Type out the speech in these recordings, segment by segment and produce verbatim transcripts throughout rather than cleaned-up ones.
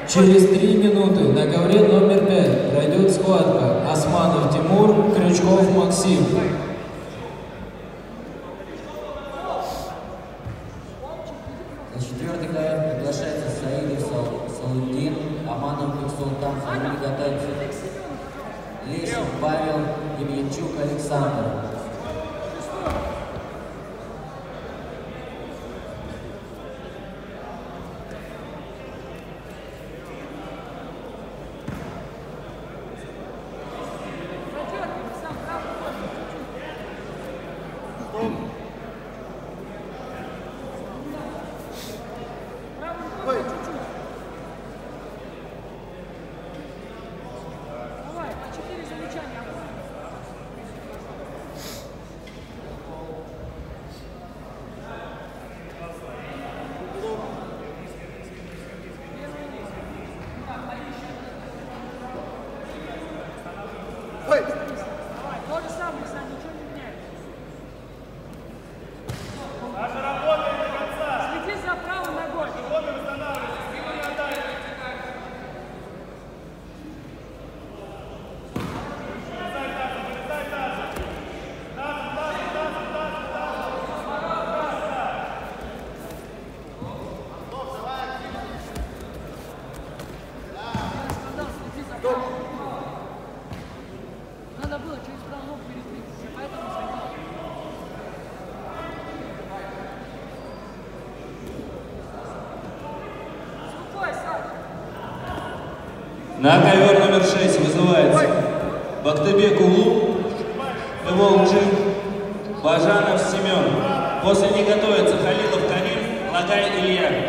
Через три минуты на ковре номер пять пройдет схватка Османов Тимур, Крючков Максим. На четвертый ковер приглашается Саидов Салудин, Аманов Султан, Фамилия готовится. Лещин Павел, Демьянчук Александр. Надо было через правую ногу передвинуться, поэтому сыграл. На ковер номер шесть вызывается Бактыбек Улу, Эволджин, Бажанов Семен. После них готовятся Халилов Карим, Лагай Илья.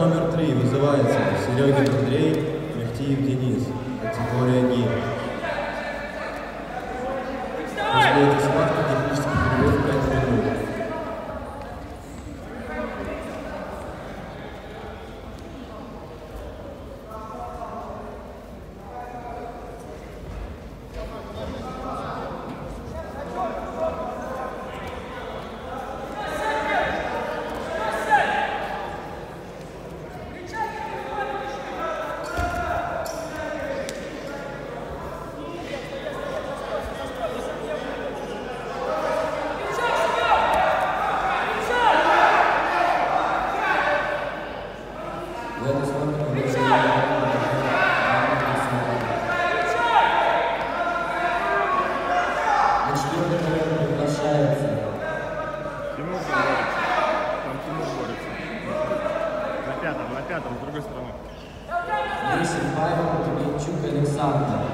номер три вызывается Серегин Андрей, Мехтиев Денис, категория ГИ. После этой схватки технический перерыв пять минут. В эту схватку вышли на четвертый ковер приглашается Тимур борется. Там Тимур борется. На пятом, на пятом, с другой стороны. Лесин Павел, Демьянчук Александр.